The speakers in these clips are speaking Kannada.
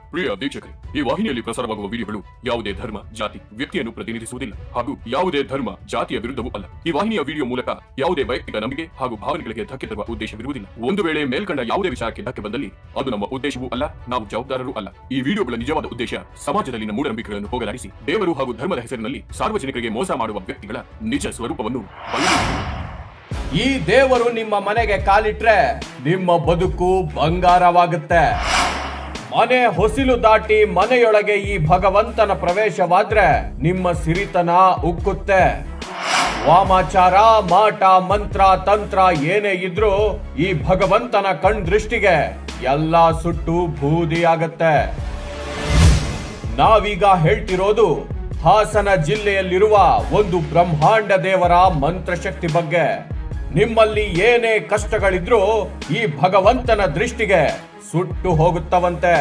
ಪ್ರಿಯ ವೀಕ್ಷಕರೇ, ಈ ವಾಹಿನಿಯಲ್ಲಿ ಪ್ರಸಾರವಾಗುವ ವಿಡಿಯೋಗಳು ಯಾವುದೇ ಧರ್ಮ, ಜಾತಿ, ವ್ಯಕ್ತಿಯನ್ನು ಪ್ರತಿನಿಧಿಸುವುದಿಲ್ಲ ಹಾಗೂ ಯಾವುದೇ ಧರ್ಮ, ಜಾತಿಯ ವಿರುದ್ಧವೂ ಅಲ್ಲ. ಈ ವಾಹಿನಿಯ ವಿಡಿಯೋ ಮೂಲಕ ಯಾವುದೇ ವೈಯಕ್ತಿಕ ನಂಬಿಕೆ ಹಾಗೂ ಭಾವನೆಗಳಿಗೆ ಧಕ್ಕೆ ತರುವ ಉದ್ದೇಶವಿರುವುದಿಲ್ಲ. ಒಂದು ವೇಳೆ ಮೇಲ್ಕಂಡ ಯಾವುದೇ ವಿಷಯಕ್ಕೆ ಧಕ್ಕೆ ಬಂದಲ್ಲಿ ಅದು ನಮ್ಮ ಉದ್ದೇಶವೂ ಅಲ್ಲ, ನಾವು ಜವಾಬ್ದಾರರೂ ಅಲ್ಲ. ಈ ವಿಡಿಯೋಗಳ ನಿಜವಾದ ಉದ್ದೇಶ ಸಮಾಜದಲ್ಲಿನ ಮೂಢನಂಬಿಕೆಗಳನ್ನು ಹೋಗಲಾಡಿಸಿ ದೇವರು ಹಾಗೂ ಧರ್ಮದ ಹೆಸರಿನಲ್ಲಿ ಸಾರ್ವಜನಿಕರಿಗೆ ಮೋಸ ಮಾಡುವ ವ್ಯಕ್ತಿಗಳ ನಿಜ ಸ್ವರೂಪವನ್ನು ಈ ದೇವರು ನಿಮ್ಮ ಮನೆಗೆ ಕಾಲಿಟ್ರೆ ನಿಮ್ಮ ಬದುಕು ಬಂಗಾರವಾಗುತ್ತೆ. ಮನೆ ಹೊಸಿಲು ದಾಟಿ ಮನೆಯೊಳಗೆ ಈ ಭಗವಂತನ ಪ್ರವೇಶವಾದ್ರೆ ನಿಮ್ಮ ಸಿರಿತನ ಉಕ್ಕುತ್ತೆ. ವಾಮಾಚಾರ, ಮಾಟ, ಮಂತ್ರ, ತಂತ್ರ ಏನೇ ಇದ್ರೂ ಈ ಭಗವಂತನ ಕಣ್ ದೃಷ್ಟಿಗೆ ಎಲ್ಲ ಸುಟ್ಟು ಬೂದಿಯಾಗತ್ತೆ. ನಾವೀಗ ಹೇಳ್ತಿರೋದು ಹಾಸನ ಜಿಲ್ಲೆಯಲ್ಲಿರುವ ಒಂದು ಬ್ರಹ್ಮಾಂಡ ದೇವರ ಮಂತ್ರಶಕ್ತಿ ಬಗ್ಗೆ. ನಿಮ್ಮಲ್ಲಿ ಏನೇ ಕಷ್ಟಗಳಿದ್ರೂ ಈ ಭಗವಂತನ ದೃಷ್ಟಿಗೆ ಸುಟ್ಟು ಹೋಗುತ್ತವಂತೆ.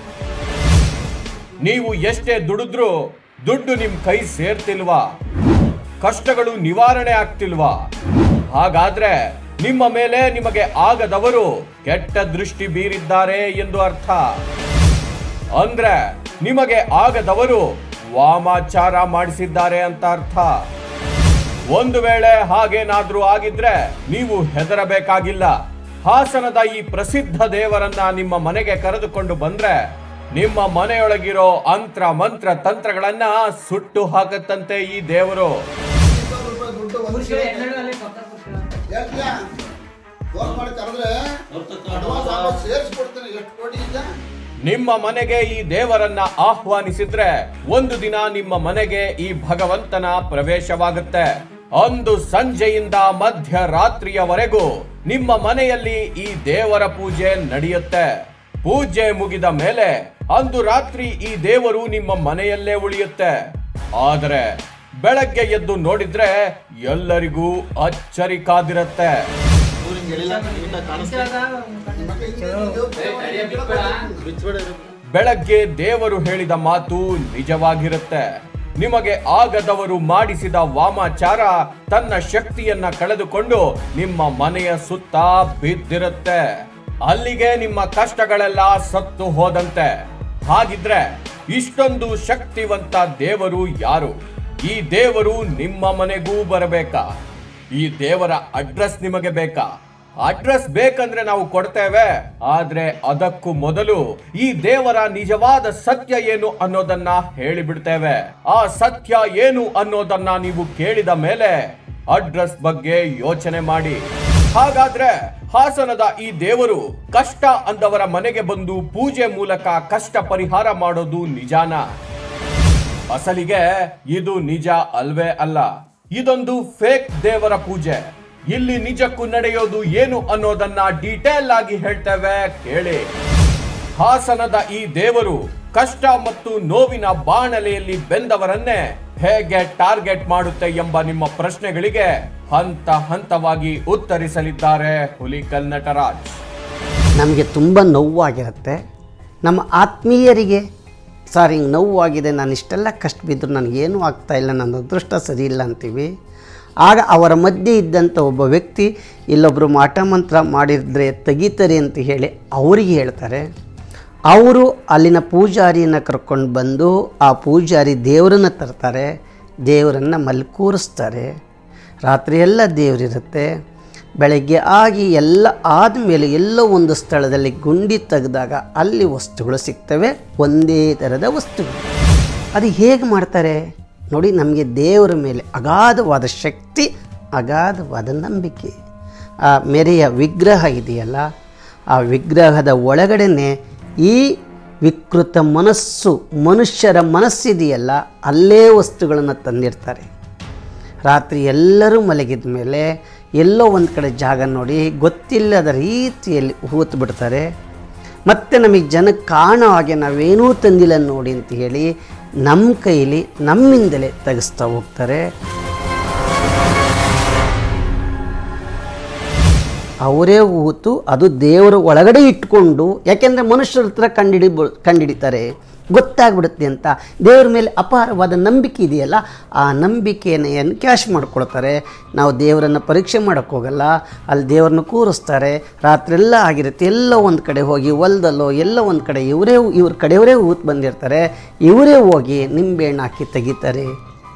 ನೀವು ಎಷ್ಟೇ ದುಡಿದ್ರೂ ದುಡ್ಡು ನಿಮ್ ಕೈ ಸೇರ್ತಿಲ್ವಾ? ಕಷ್ಟಗಳು ನಿವಾರಣೆ ಆಗ್ತಿಲ್ವಾ? ಹಾಗಾದ್ರೆ ನಿಮ್ಮ ಮೇಲೆ ನಿಮಗೆ ಆಗದವರು ಕೆಟ್ಟ ದೃಷ್ಟಿ ಬೀರಿದ್ದಾರೆ ಎಂದು ಅರ್ಥ. ಅಂದ್ರೆ ನಿಮಗೆ ಆಗದವರು ವಾಮಾಚಾರ ಮಾಡಿಸಿದ್ದಾರೆ ಅಂತ ಅರ್ಥ. ಒಂದು ವೇಳೆ ಹಾಗೇನಾದ್ರೂ ಆಗಿದ್ರೆ ನೀವು ಹೆದರಬೇಕಾಗಿಲ್ಲ. ಹಾಸನದ ಈ ಪ್ರಸಿದ್ಧ ದೇವರನ್ನ ನಿಮ್ಮ ಮನೆಗೆ ಕರೆದುಕೊಂಡು ಬಂದ್ರೆ ನಿಮ್ಮ ಮನೆಯೊಳಗಿರೋ ಅಂತ್ರ ಮಂತ್ರ ತಂತ್ರಗಳನ್ನ ಸುಟ್ಟು ಹಾಕತ್ತಂತೆ ಈ ದೇವರು. ನಿಮ್ಮ ಮನೆಗೆ ಈ ದೇವರನ್ನ ಆಹ್ವಾನಿಸಿದ್ರೆ ಒಂದು ದಿನ ನಿಮ್ಮ ಮನೆಗೆ ಈ ಭಗವಂತನ ಪ್ರವೇಶವಾಗುತ್ತೆ. ಅಂದು ಸಂಜೆಯಿಂದ ಮಧ್ಯರಾತ್ರಿಯವರೆಗೂ ನಿಮ್ಮ ಮನೆಯಲ್ಲಿ ಈ ದೇವರ ಪೂಜೆ ನಡೆಯುತ್ತೆ. ಪೂಜೆ ಮುಗಿದ ಮೇಲೆ ಅಂದು ರಾತ್ರಿ ಈ ದೇವರು ನಿಮ್ಮ ಮನೆಯಲ್ಲೇ ಉಳಿಯುತ್ತೆ. ಆದರೆ ಬೆಳಗ್ಗೆ ಎದ್ದು ನೋಡಿದ್ರೆ ಎಲ್ಲರಿಗೂ ಅಚ್ಚರಿ ಕಾದಿರುತ್ತೆ. ಬೆಳಗ್ಗೆ ದೇವರು ಹೇಳಿದ ಮಾತು ನಿಜವಾಗಿರುತ್ತೆ. ನಿಮಗೆ ಆಗದವರು ಮಾಡಿಸಿದ ವಾಮಾಚಾರ ತನ್ನ ಶಕ್ತಿಯನ್ನ ಕಳೆದುಕೊಂಡು ನಿಮ್ಮ ಮನೆಯ ಸುತ್ತ ಬಿದ್ದಿರುತ್ತೆ. ಅಲ್ಲಿಗೆ ನಿಮ್ಮ ಕಷ್ಟಗಳೆಲ್ಲ ಸತ್ತು ಹೋದಂತೆ. ಹಾಗಿದ್ರೆ ಇಷ್ಟೊಂದು ಶಕ್ತಿವಂತ ದೇವರು ಯಾರು? ಈ ದೇವರು ನಿಮ್ಮ ಮನೆಗೂ ಬರಬೇಕಾ? ಈ ದೇವರ ಅಡ್ರೆಸ್ ನಿಮಗೆ ಬೇಕಾ? ಅಡ್ರೆಸ್ ಬೇಕಂದ್ರೆ ನಾವು ಕೊಡ್ತೇವೆ. ಆದ್ರೆ ಅದಕ್ಕೂ ಮೊದಲು ಈ ದೇವರ ನಿಜವಾದ ಸತ್ಯ ಏನು ಅನ್ನೋದನ್ನ ಹೇಳಿಬಿಡ್ತೇವೆ. ಆ ಸತ್ಯ ಏನು ಅನ್ನೋದನ್ನ ನೀವು ಕೇಳಿದ ಮೇಲೆ ಅಡ್ರೆಸ್ ಬಗ್ಗೆ ಯೋಚನೆ ಮಾಡಿ. ಹಾಗಾದ್ರೆ ಹಾಸನದ ಈ ದೇವರು ಕಷ್ಟ ಅಂದವರ ಮನೆಗೆ ಬಂದು ಪೂಜೆ ಮೂಲಕ ಕಷ್ಟ ಪರಿಹಾರ ಮಾಡೋದು ನಿಜಾನ? ಅಸಲಿಗೆ ಇದು ನಿಜ ಅಲ್ವೇ ಅಲ್ಲ. ಇದೊಂದು ಫೇಕ್ ದೇವರ ಪೂಜೆ. ಇಲ್ಲಿ ನಿಜಕ್ಕೂ ನಡೆಯೋದು ಏನು ಅನ್ನೋದನ್ನ ಡೀಟೇಲ್ ಆಗಿ ಹೇಳ್ತೇವೆ, ಕೇಳಿ. ಹಾಸನದ ಈ ದೇವರು ಕಷ್ಟ ಮತ್ತು ನೋವಿನ ಬಾಣಲೆಯಲ್ಲಿ ಬೆಂದವರನ್ನೇ ಹೇಗೆ ಟಾರ್ಗೆಟ್ ಮಾಡುತ್ತೆ ಎಂಬ ನಿಮ್ಮ ಪ್ರಶ್ನೆಗಳಿಗೆ ಹಂತ ಹಂತವಾಗಿ ಉತ್ತರಿಸಲಿದ್ದಾರೆ ಹುಲಿಕಲ್ ನಟರಾಜ್. ನಮಗೆ ತುಂಬ ನೋವಾಗಿರುತ್ತೆ. ನಮ್ಮ ಆತ್ಮೀಯರಿಗೆ ಸರ್ ಹಿಂಗೆ ನೋವಾಗಿದೆ, ನಾನು ಇಷ್ಟೆಲ್ಲ ಕಷ್ಟ ಬಿದ್ದರೂ ನನಗೇನೂ ಆಗ್ತಾಯಿಲ್ಲ, ನನ್ನ ಅದೃಷ್ಟ ಸರಿ ಇಲ್ಲ ಅಂತೀವಿ. ಆಗ ಅವರ ಮಧ್ಯೆ ಇದ್ದಂಥ ಒಬ್ಬ ವ್ಯಕ್ತಿ ಇಲ್ಲೊಬ್ಬರು ಮಾಟ ಮಂತ್ರ ಮಾಡಿದರೆ ತೆಗಿತಾರೆ ಅಂತ ಹೇಳಿ ಅವರಿಗೆ ಹೇಳ್ತಾರೆ. ಅವರು ಅಲ್ಲಿನ ಪೂಜಾರಿಯನ್ನು ಕರ್ಕೊಂಡು ಬಂದು ಆ ಪೂಜಾರಿ ದೇವರನ್ನು ತರ್ತಾರೆ. ದೇವರನ್ನು ಮಲ್ಕೂರಿಸ್ತಾರೆ. ರಾತ್ರಿ ಎಲ್ಲ ದೇವರಿರುತ್ತೆ. ಬೆಳಗ್ಗೆ ಆಗಿ ಎಲ್ಲ ಆದಮೇಲೆ ಎಲ್ಲೋ ಒಂದು ಸ್ಥಳದಲ್ಲಿ ಗುಂಡಿ ತೆಗೆದಾಗ ಅಲ್ಲಿ ವಸ್ತುಗಳು ಸಿಗ್ತವೆ, ಒಂದೇ ಥರದ ವಸ್ತುಗಳು. ಅದು ಹೇಗೆ ಮಾಡ್ತಾರೆ ನೋಡಿ. ನಮಗೆ ದೇವರ ಮೇಲೆ ಅಗಾಧವಾದ ಶಕ್ತಿ, ಅಗಾಧವಾದ ನಂಬಿಕೆ. ಆ ಮೆರೆಯ ವಿಗ್ರಹ ಇದೆಯಲ್ಲ, ಆ ವಿಗ್ರಹದ ಒಳಗಡೆನೆ ಈ ವಿಕೃತ ಮನಸ್ಸು, ಮನುಷ್ಯರ ಮನಸ್ಸಿದೆಯಲ್ಲ, ಅಲ್ಲೇ ವಸ್ತುಗಳನ್ನು ತಂದಿರ್ತಾರೆ. ರಾತ್ರಿ ಎಲ್ಲರೂ ಮಲಗಿದ ಮೇಲೆ ಎಲ್ಲೋ ಒಂದು ಕಡೆ ಜಾಗ ನೋಡಿ ಗೊತ್ತಿಲ್ಲದ ರೀತಿಯಲ್ಲಿ ಹೂತು ಬಿಡ್ತಾರೆ. ಮತ್ತು ನಮಗೆ ಜನಕ್ಕೆ ಕಾಣೋ ಹಾಗೆ ನಾವೇನೂ ತಂದಿಲ್ಲ ನೋಡಿ ಅಂತ ಹೇಳಿ ನಮ್ಮ ಕೈಲಿ ನಮ್ಮಿಂದಲೇ ತೆಗೆಸ್ತಾ ಹೋಗ್ತಾರೆ. ಅವರೇ ಹೂತು ಅದು ದೇವರ ಒಳಗಡೆ ಇಟ್ಕೊಂಡು, ಯಾಕೆಂದರೆ ಮನುಷ್ಯರ ಹತ್ರ ಕಂಡಿಡಿತಾರೆ, ಗೊತ್ತಾಗ್ಬಿಡುತ್ತೆ ಅಂತ ದೇವ್ರ ಮೇಲೆ ಅಪಾರವಾದ ನಂಬಿಕೆ ಇದೆಯಲ್ಲ, ಆ ನಂಬಿಕೆಯನ್ನು ಕ್ಯಾಶ್ ಮಾಡ್ಕೊಳ್ತಾರೆ. ನಾವು ದೇವರನ್ನು ಪರೀಕ್ಷೆ ಮಾಡೋಕ್ಕೆ ಹೋಗಲ್ಲ, ಅಲ್ಲಿ ದೇವ್ರನ್ನ ಕೂರಿಸ್ತಾರೆ. ರಾತ್ರೆಲ್ಲ ಆಗಿರುತ್ತೆ, ಎಲ್ಲ ಒಂದು ಕಡೆ ಹೋಗಿ ಹೊಲದಲ್ಲೋ ಎಲ್ಲ ಒಂದು ಕಡೆ ಇವ್ರ ಕಡೆಯವರೇ ಊತ್ ಬಂದಿರ್ತಾರೆ, ಇವರೇ ಹೋಗಿ ನಿಂಬೆಹಣ್ಣು ಹಾಕಿ ತೆಗಿತಾರೆ.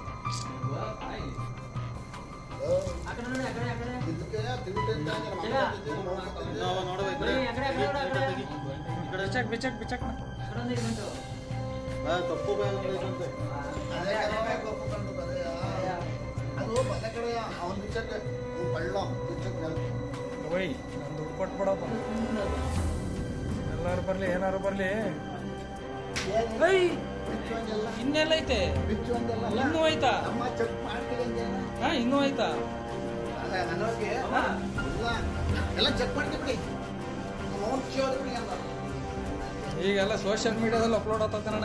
ಎಲ್ಲಾರು ಬರ್ಲಿ, ಏನಾರು ಬರ್ಲಿ. ಇನ್ನೆಲ್ಲ ಐತೆ? ಇನ್ನೂ ಆಯ್ತಾ? ಇನ್ನೂ ಆಯ್ತಾ? ಈಗೆಲ್ಲ ಸೋಷಿಯಲ್ ಮೀಡಿಯಾದಲ್ಲಿ ಅಪ್ಲೋಡ್ ಆಗ್ತಣ್ಣ.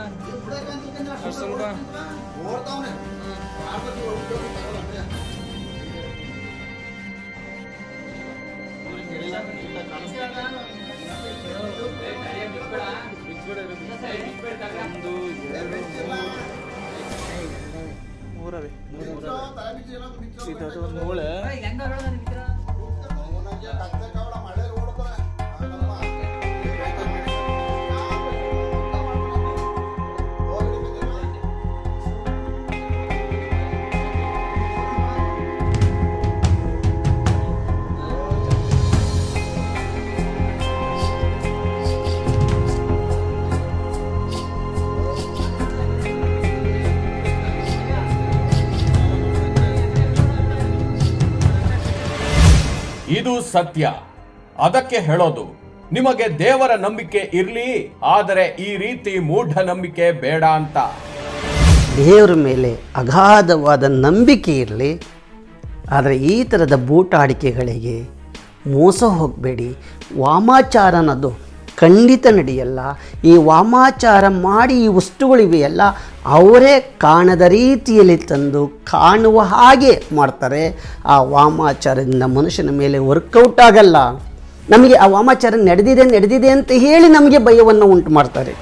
ಇದು ಸತ್ಯ. ಅದಕ್ಕೆ ಹೇಳೋದು, ನಿಮಗೆ ದೇವರ ನಂಬಿಕೆ ಇರ್ಲಿ, ಆದರೆ ಈ ರೀತಿ ಮೂಢನಂಬಿಕೆ ಬೇಡ ಅಂತ. ದೇವರ ಮೇಲೆ ಅಗಾಧವಾದ ನಂಬಿಕೆ ಇರಲಿ, ಆದರೆ ಈ ಥರದ ಬೂಟಾಡಿಕೆಗಳಿಗೆ ಮೋಸ ಹೋಗಬೇಡಿ. ವಾಮಾಚಾರ ಅನ್ನೋದು ಖಂಡಿತ ನಡೆಯಲ್ಲ. ಈ ವಾಮಾಚಾರ ಮಾಡಿ ಈ ವಸ್ತುಗಳಿವೆಯಲ್ಲ, ಅವರೇ ಕಾಣದ ರೀತಿಯಲ್ಲಿ ತಂದು ಕಾಣುವ ಹಾಗೆ ಮಾಡ್ತಾರೆ. ಆ ವಾಮಾಚಾರದಿಂದ ಮನುಷ್ಯನ ಮೇಲೆ ವರ್ಕೌಟ್ ಆಗಲ್ಲ. ನಮಗೆ ಆ ವಾಮಾಚಾರ ನಡೆದಿದೆ ಅಂತ ಹೇಳಿ ನಮಗೆ ಭಯವನ್ನು ಉಂಟು ಮಾಡ್ತಾರೆ.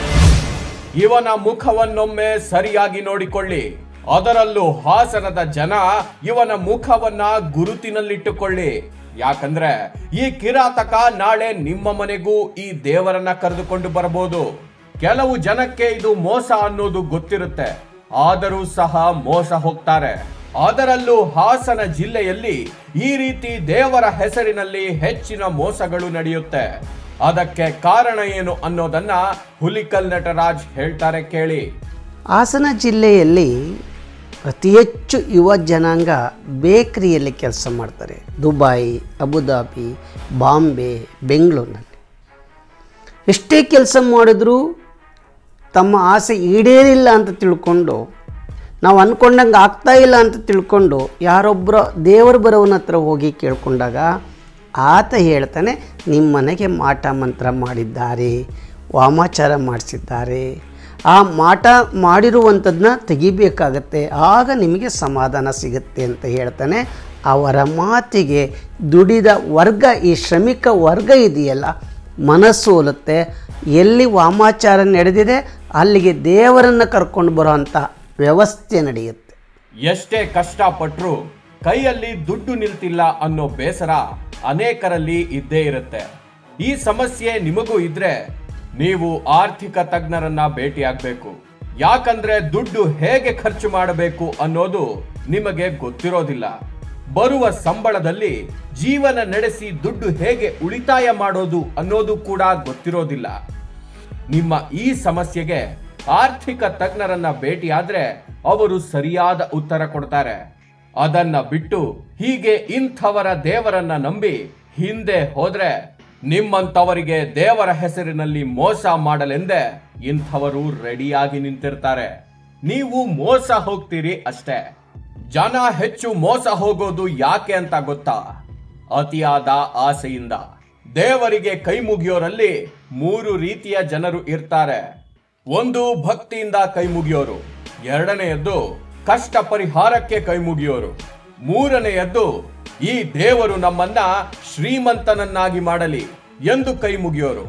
ಇವನ ಮುಖವನ್ನೊಮ್ಮೆ ಸರಿಯಾಗಿ ನೋಡಿಕೊಳ್ಳಿ. ಅದರಲ್ಲೂ ಹಾಸನದ ಜನ ಇವನ ಮುಖವನ್ನ ಗುರುತಿನಲ್ಲಿಟ್ಟುಕೊಳ್ಳಿ. ಯಾಕಂದ್ರೆ ಈ ಕಿರಾತಕ ನಾಳೆ ನಿಮ್ಮ ಮನೆಗೂ ಈ ದೇವರನ್ನ ಕರೆದುಕೊಂಡು ಬರಬಹುದು. ಕೆಲವು ಜನಕ್ಕೆ ಇದು ಮೋಸ ಅನ್ನೋದು ಗೊತ್ತಿರುತ್ತೆ, ಆದರೂ ಸಹ ಮೋಸ ಹೋಗ್ತಾರೆ. ಅದರಲ್ಲೂ ಹಾಸನ ಜಿಲ್ಲೆಯಲ್ಲಿ ಈ ರೀತಿ ದೇವರ ಹೆಸರಿನಲ್ಲಿ ಹೆಚ್ಚಿನ ಮೋಸಗಳು ನಡೆಯುತ್ತೆ. ಅದಕ್ಕೆ ಕಾರಣ ಏನು ಅನ್ನೋದನ್ನ ಹುಲಿಕಲ್ ನಟರಾಜ್ ಹೇಳ್ತಾರೆ, ಕೇಳಿ. ಹಾಸನ ಜಿಲ್ಲೆಯಲ್ಲಿ ಅತಿ ಹೆಚ್ಚು ಯುವ ಜನಾಂಗ ಬೇಕರಿಯಲ್ಲಿ ಕೆಲಸ ಮಾಡ್ತಾರೆ. ದುಬೈ, ಅಬುದಾಬಿ, ಬಾಂಬೆ, ಬೆಂಗಳೂರಿನಲ್ಲಿ ಎಷ್ಟೇ ಕೆಲಸ ಮಾಡಿದ್ರೂ ತಮ್ಮ ಆಸೆ ಈಡೇರಿಲ್ಲ ಅಂತ ತಿಳ್ಕೊಂಡು, ನಾವು ಅಂದ್ಕೊಂಡಂಗೆ ಆಗ್ತಾ ಇಲ್ಲ ಅಂತ ತಿಳ್ಕೊಂಡು ಯಾರೊಬ್ಬರ ದೇವರು ಬರೋವನ ಹತ್ರ ಹೋಗಿ ಕೇಳ್ಕೊಂಡಾಗ ಆತ ಹೇಳ್ತಾನೆ, ನಿಮ್ಮ ಮನೆಗೆ ಮಾಟ ಮಂತ್ರ ಮಾಡಿದ್ದಾರೆ, ವಾಮಾಚಾರ ಮಾಡಿಸಿದ್ದಾರೆ, ಆ ಮಾಟ ಮಾಡಿರುವಂಥದ್ದನ್ನ ತೆಗಿಬೇಕಾಗತ್ತೆ, ಆಗ ನಿಮಗೆ ಸಮಾಧಾನ ಸಿಗುತ್ತೆ ಅಂತ ಹೇಳ್ತಾನೆ. ಅವರ ಮಾತಿಗೆ ದುಡಿದ ವರ್ಗ, ಈ ಶ್ರಮಿಕ ವರ್ಗ ಇದೆಯಲ್ಲ, ಮನಸ್ಸೋಲುತ್ತೆ. ಎಲ್ಲಿ ವಾಮಾಚಾರ ನಡೆದಿದೆ ಅಲ್ಲಿಗೆ ದೇವರನ್ನು ಕರ್ಕೊಂಡು ಬರೋ ಅಂಥ ವ್ಯವಸ್ಥೆ ನಡೆಯುತ್ತೆ. ಎಷ್ಟೇ ಕಷ್ಟಪಟ್ಟರೂ ಕೈಯಲ್ಲಿ ದುಡ್ಡು ನಿಲ್ತಿಲ್ಲ ಅನ್ನೋ ಬೇಸರ ಅನೇಕರಲ್ಲಿ ಇದ್ದೇ ಇರುತ್ತೆ. ಈ ಸಮಸ್ಯೆ ನಿಮಗೂ ಇದ್ರೆ ನೀವು ಆರ್ಥಿಕ ತಜ್ಞರನ್ನ ಭೇಟಿಯಾಗಬೇಕು. ಯಾಕಂದ್ರೆ ದುಡ್ಡು ಹೇಗೆ ಖರ್ಚು ಮಾಡಬೇಕು ಅನ್ನೋದು ನಿಮಗೆ ಗೊತ್ತಿರೋದಿಲ್ಲ. ಬರುವ ಸಂಬಳದಲ್ಲಿ ಜೀವನ ನಡೆಸಿ ದುಡ್ಡು ಹೇಗೆ ಉಳಿತಾಯ ಮಾಡೋದು ಅನ್ನೋದು ಕೂಡ ಗೊತ್ತಿರೋದಿಲ್ಲ. ನಿಮ್ಮ ಈ ಸಮಸ್ಯೆಗೆ ಆರ್ಥಿಕ ತಜ್ಞರನ್ನ ಭೇಟಿಯಾದ್ರೆ ಅವರು ಸರಿಯಾದ ಉತ್ತರ ಕೊಡ್ತಾರೆ. ಅದನ್ನ ಬಿಟ್ಟು ಹೀಗೆ ಇಂಥವರ ದೇವರನ್ನ ನಂಬಿ ಹಿಂದೆ ಹೋದ್ರೆ ನಿಮ್ಮಂತವರಿಗೆ ದೇವರ ಹೆಸರಿನಲ್ಲಿ ಮೋಸ ಮಾಡಲೆಂದೇ ಇಂಥವರು ರೆಡಿಯಾಗಿ ನಿಂತಿರ್ತಾರೆ. ನೀವು ಮೋಸ ಹೋಗ್ತೀರಿ ಅಷ್ಟೇ. ಜನ ಹೆಚ್ಚು ಮೋಸ ಹೋಗೋದು ಯಾಕೆ ಅಂತ ಗೊತ್ತಾ? ಅತಿಯಾದ ಆಸೆಯಿಂದ. ದೇವರಿಗೆ ಕೈ ಮುಗಿಯೋರಲ್ಲಿ 3 ರೀತಿಯ ಜನರು ಇರ್ತಾರೆ. ಒಂದು, ಭಕ್ತಿಯಿಂದ ಕೈ ಮುಗಿಯೋರು. ಎರಡನೆಯದ್ದು ಕಷ್ಟ ಪರಿಹಾರಕ್ಕೆ ಕೈ ಮುಗಿಯೋರು. ಮೂರನೆಯದ್ದು ಈ ದೇವರು ನಮ್ಮನ್ನ ಶ್ರೀಮಂತನನ್ನಾಗಿ ಮಾಡಲಿ ಎಂದು ಕೈ ಮುಗಿಯೋರು.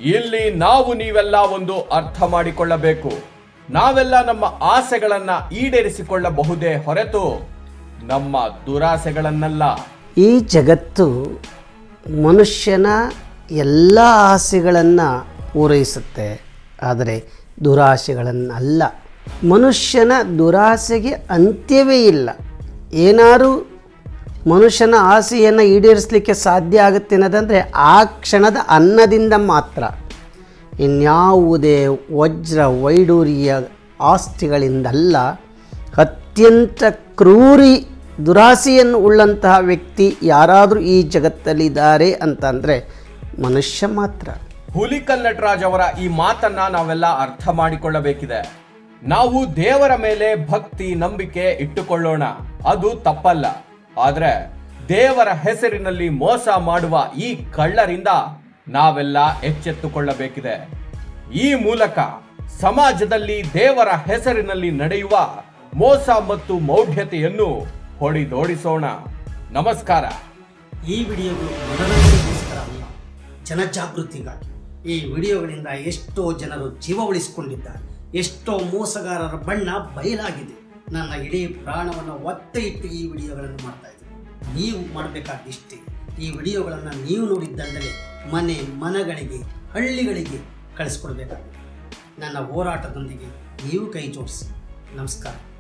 ಇಲ್ಲಿ ನಾವು ನೀವೆಲ್ಲ ಒಂದು ಅರ್ಥ ಮಾಡಿಕೊಳ್ಳಬೇಕು. ನಾವೆಲ್ಲ ನಮ್ಮ ಆಸೆಗಳನ್ನ ಈಡೇರಿಸಿಕೊಳ್ಳಬಹುದೇ ಹೊರತು ನಮ್ಮ ದುರಾಸೆಗಳನ್ನಲ್ಲ. ಈ ಜಗತ್ತು ಮನುಷ್ಯನ ಎಲ್ಲ ಆಸೆಗಳನ್ನು ಪೂರೈಸುತ್ತೆ, ಆದರೆ ದುರಾಸೆಗಳನ್ನಲ್ಲ. ಮನುಷ್ಯನ ದುರಾಸೆಗೆ ಅಂತ್ಯವೇ ಇಲ್ಲ. ಏನಾದರೂ ಮನುಷ್ಯನ ಆಸೆಯನ್ನು ಈಡೇರಿಸಲಿಕ್ಕೆ ಸಾಧ್ಯ ಆಗುತ್ತೆ ಅನ್ನೋದಂದರೆ ಆ ಕ್ಷಣದ ಅನ್ನದಿಂದ ಮಾತ್ರ. ಇನ್ಯಾವುದೇ ವಜ್ರ ವೈಡೂರ್ಯ ಆಸ್ತಿಗಳಿಂದಲ್ಲ. ಅತ್ಯಂತ ಕ್ರೂರಿ ದುರಾಸೆಯನ್ನು ಉಳ್ಳಂತಹ ವ್ಯಕ್ತಿ ಯಾರಾದರೂ ಈ ಜಗತ್ತಲ್ಲಿದ್ದಾರೆ ಅಂತಂದರೆ ಮನುಷ್ಯ ಮಾತ್ರ. ಹುಲಿಕಲ್ ನಟರಾಜ್ ಅವರ ಈ ಮಾತನ್ನ ನಾವೆಲ್ಲ ಅರ್ಥ ಮಾಡಿಕೊಳ್ಳಬೇಕಿದೆ. ನಾವು ದೇವರ ಮೇಲೆ ಭಕ್ತಿ ನಂಬಿಕೆ ಇಟ್ಟುಕೊಳ್ಳೋಣ, ಅದು ತಪ್ಪಲ್ಲ. ಆದ್ರೆ ದೇವರ ಹೆಸರಿನಲ್ಲಿ ಮೋಸ ಮಾಡುವ ಈ ಕಳ್ಳರಿಂದ ನಾವೆಲ್ಲ ಎಚ್ಚೆತ್ತುಕೊಳ್ಳಬೇಕಿದೆ. ಈ ಮೂಲಕ ಸಮಾಜದಲ್ಲಿ ದೇವರ ಹೆಸರಿನಲ್ಲಿ ನಡೆಯುವ ಮೋಸ ಮತ್ತು ಮೌಢ್ಯತೆಯನ್ನು ಹೊಡೆದೋಡಿಸೋಣ. ನಮಸ್ಕಾರ. ಈ ವಿಡಿಯೋಗಳು ಮನರಂಜನೆಗೋಸ್ಕರ ಅಲ್ಲ, ಜನಜಾಗೃತಿಗಾಗಿ. ಈ ವಿಡಿಯೋಗಳಿಂದ ಎಷ್ಟೋ ಜನರು ಜೀವ ಉಳಿಸಿಕೊಂಡಿದ್ದಾರೆ, ಎಷ್ಟೋ ಮೋಸಗಾರರ ಬಣ್ಣ ಬಯಲಾಗಿದೆ. ನನ್ನ ಇಡೀ ಪ್ರಾಣವನ್ನು ಒತ್ತೆ ಇಟ್ಟು ಈ ವಿಡಿಯೋಗಳನ್ನು ಮಾಡ್ತಾ ಇದ್ದೀನಿ. ನೀವು ಮಾಡಬೇಕಾದಿಷ್ಟೇ, ಈ ವಿಡಿಯೋಗಳನ್ನು ನೀವು ನೋಡಿದ್ದಲ್ಲದೆ ಮನೆಗಳಿಗೆ ಹಳ್ಳಿಗಳಿಗೆ ಕಳಿಸ್ಕೊಡ್ಬೇಕಾಗಿದೆ. ನನ್ನ ಹೋರಾಟದೊಂದಿಗೆ ನೀವು ಕೈ ಜೋಡಿಸಿ. ನಮಸ್ಕಾರ.